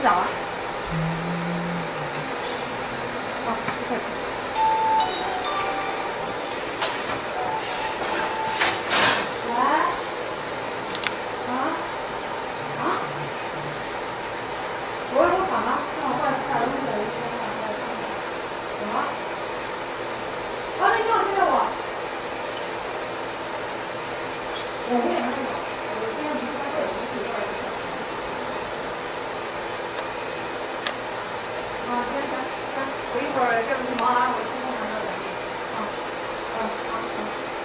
早啊。哦，这个。喂？我干嘛？让我过来吃点东西，我就想过来看看。什么？那你让我听着我。我5点钟就走，我现在不是在这里，我自己过来就行。行，我一会儿这不是忙完，我去工厂那等你。好。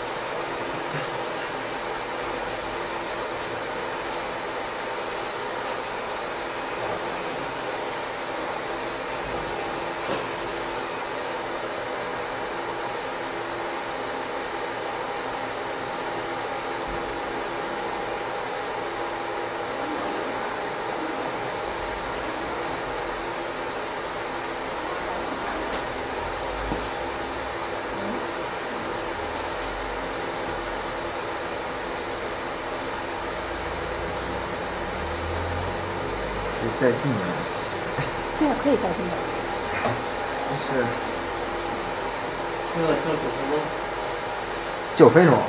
再近点。 对啊，可以再近点。 但是这个9分钟。 9分钟。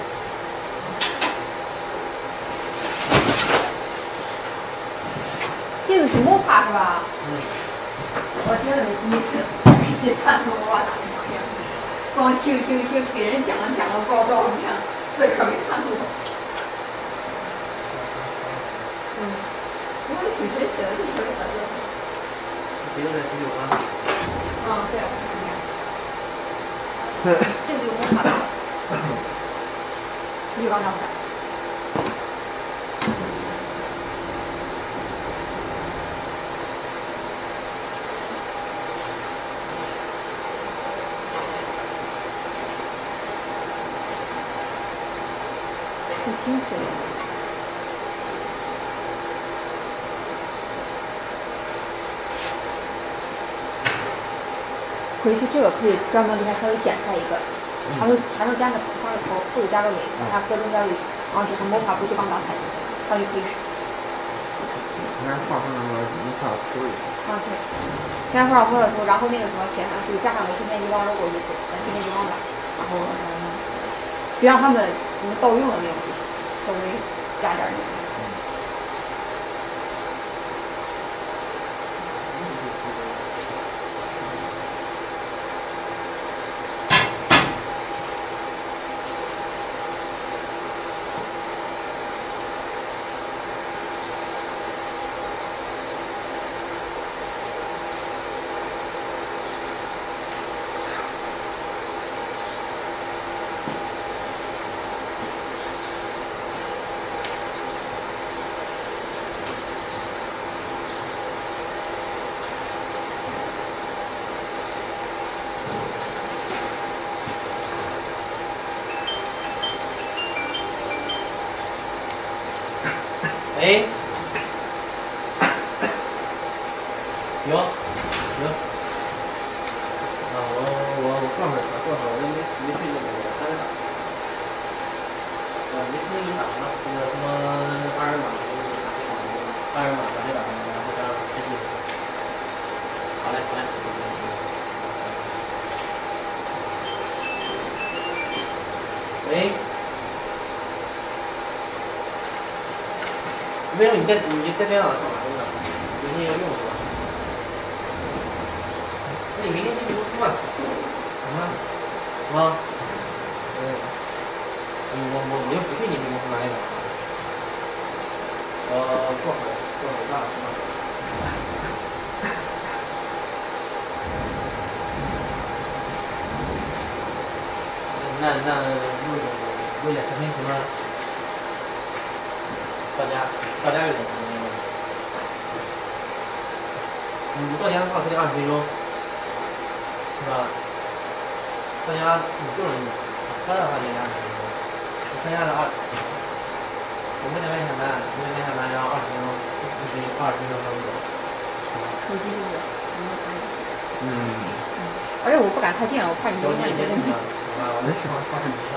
这个是摩卡是吧？我真的是第一次看到我爸打电话，光听给人讲了不知道多少遍，自个儿没看过。不过挺神奇的，这是啥乐？ 这个在19吗？ 对，我看见。这个有摩卡的。浴缸上不在。挺可以。回去这个可以专门给它稍微剪开一个，前头加个头，后头加个尾，它搁中间尾，然后就和摩卡不锈钢打彩，它就可以使。 应该放上那个一块涂一下。 对，应该放上摩卡涂，然后那个什么写上就加上个天天鱼缸 logo 就可以，天天鱼缸的，然后别让他们盗用的那种东西，稍微加点那个。 哎，有，我过会儿我没去那个单上，没去给你打吗？那个什么二维码，二维码把这打上，然后这样开机。好嘞。喂。为什么你在电脑上干嘛用呢？明天要用是吧？那你明天去公司吧。我就不去你们公司买了。过会儿大是吧？那录点视频什么？到家有点时间了。你到家的话可以20分钟，是吧？到家你个人车的话得20分钟，剩下的我5点半下班，5点半下班，然后20分钟，就是20分钟差不多。 手机是不是？而且我不敢太近了，我怕你影响你这个。 没事，放上你这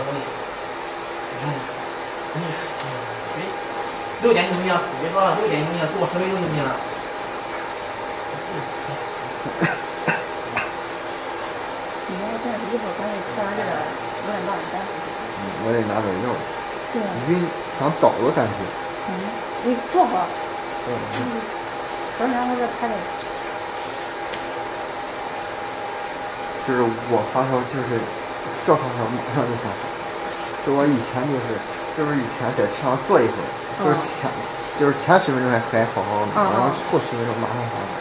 东西。6点行不行？你别说了，6点行不行？给我10分钟行不行？ 你要这样一会儿赶紧吃完这个5点半赶紧。 我得拿点药去。 对啊。 晕，想倒了感觉。 你坐会儿。 嗯。 等下我再开着。 就是我发烧，就是烧烧烧，马上就发烧。就我以前就是以前在车上坐一会儿，就是前10分钟还好好的，然后后10分钟马上发烧。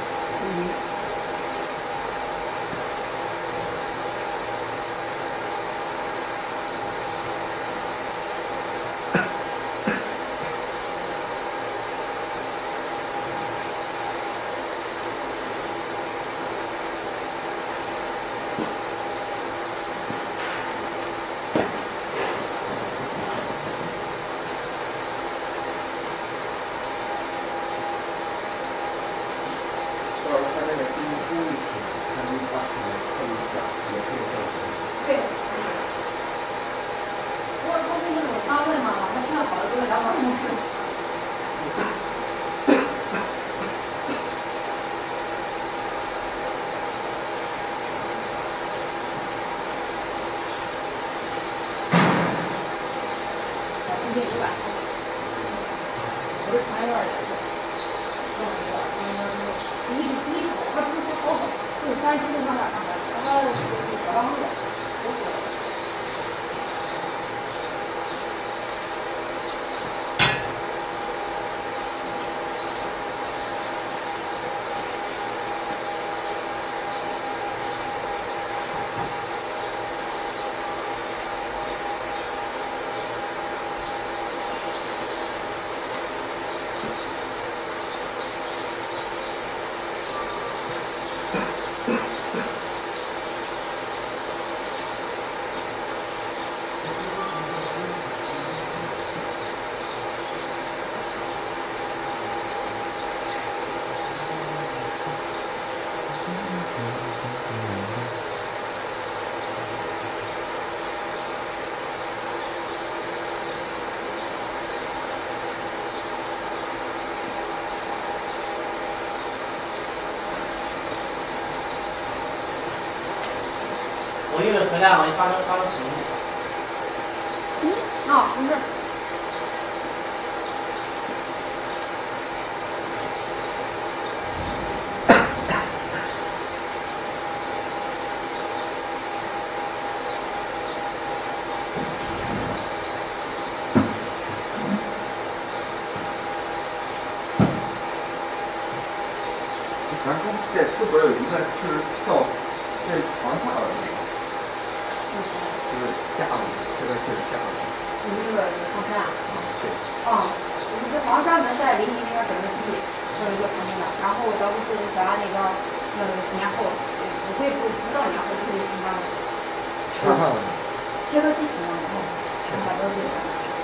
对，我跟你有他问他了，他现在好的都在两老公室。今天100，我是长院的。你他不是好好，就山西的上哪上班？他小当路的， 我因为回来我发生什么？ 没事。 咱公司在淄博有一个就是叫这床架子，就是架子，这个是架子。 你那个床山啊？ 对。 我们这好像专门在临沂那边整个基地设了一个床山的，然后咱不是在那个年后，我可以不到年后就可以上班了。 切换了。 切割机什么的，把都这个。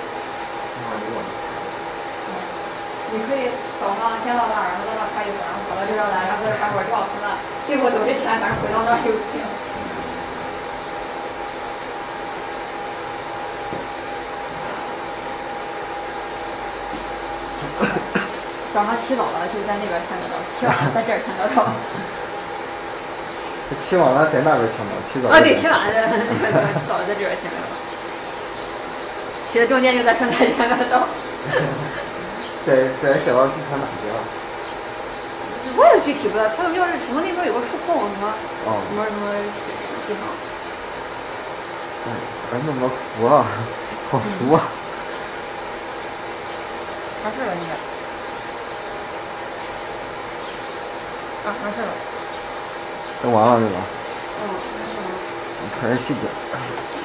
你可以早上先到那儿，然后到那儿拍一会儿，然后跑到这边来，然后在这拍会儿就往从那，结果走之前反正回到那儿就行。早上起早了就在那边签得到，起晚了在这儿签得到。 起晚了在那边签到，起早。 对，起晚了在那个起早了在这边签得到，起的中间就在顺泰签得到。 在小道集团哪边啊？ 我也具体不知道，他们要是什么那边有个数控什么什么系统。 咋那么服啊？好俗啊！ 完事了应该。完事了。 都完了对吧？ 完事了。 开始洗脚。